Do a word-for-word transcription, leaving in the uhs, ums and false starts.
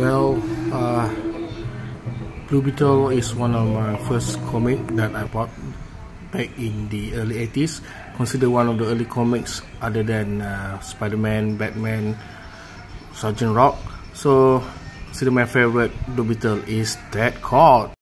Well, uh, Blue Beetle is one of my first comic that I bought back in the early eighties. Considered one of the early comics other than uh, Spider-Man, Batman, Sergeant Rock. So, consider my favorite Blue Beetle is that called